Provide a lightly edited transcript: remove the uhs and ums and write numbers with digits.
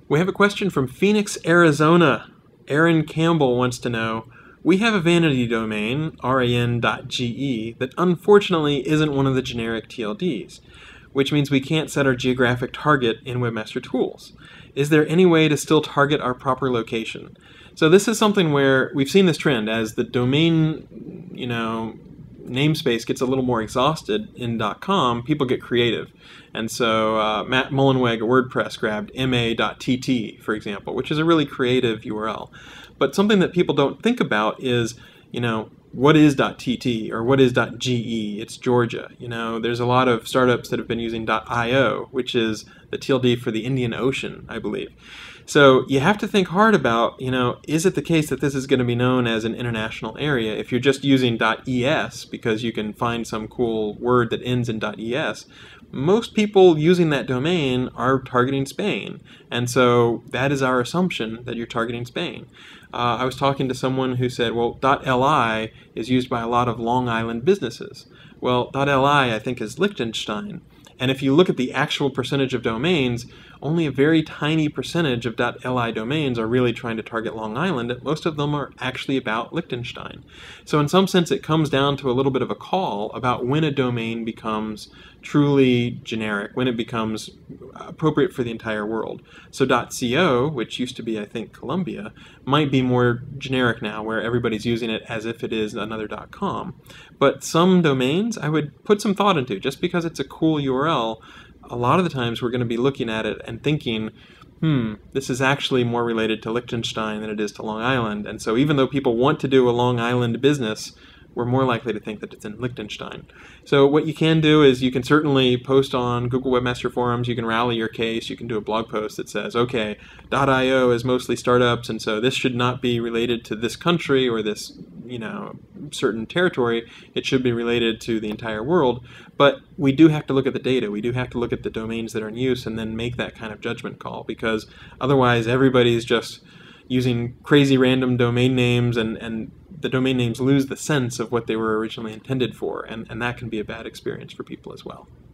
We have a question from Phoenix, Arizona. AaronDCampbell wants to know, we have a vanity domain, ran.ge, that unfortunately isn't one of the generic TLDs, which means we can't set our geographic target in Webmaster Tools. Is there any way to still target our proper location? So this is something where we've seen this trend as the domain, namespace gets a little more exhausted in .com, people get creative. And so Matt Mullenweg at WordPress grabbed ma.tt, for example, which is a really creative URL. But something that people don't think about is, what is .tt or what is .ge? It's Georgia. There's a lot of startups that have been using .io, which is the TLD for the Indian Ocean, I believe. So you have to think hard about, is it the case that this is going to be known as an international area? If you're just using .es because you can find some cool word that ends in .es, most people using that domain are targeting Spain. And so that is our assumption that you're targeting Spain. I was talking to someone who said, well, .li is used by a lot of Long Island businesses. Well, .li I think is Liechtenstein. And if you look at the actual percentage of domains, only a very tiny percentage of .li domains are really trying to target Long Island. Most of them are actually about Liechtenstein. So in some sense, it comes down to a little bit of a call about when a domain becomes truly generic, when it becomes appropriate for the entire world. So .co, which used to be, I think, Colombia, might be more generic now, where everybody's using it as if it is another .com. But some domains I would put some thought into. Just because it's a cool URL, a lot of the times we're going to be looking at it and thinking, this is actually more related to Liechtenstein than it is to Long Island. And so even though people want to do a Long Island business, we're more likely to think that it's in Liechtenstein. So what you can do is you can certainly post on Google Webmaster Forums, you can rally your case, you can do a blog post that says, okay, .io is mostly startups, and so this should not be related to this country or this, certain territory. It should be related to the entire world. But we do have to look at the data. We do have to look at the domains that are in use and then make that kind of judgment call, because otherwise everybody's just using crazy random domain names, and the domain names lose the sense of what they were originally intended for, and that can be a bad experience for people as well.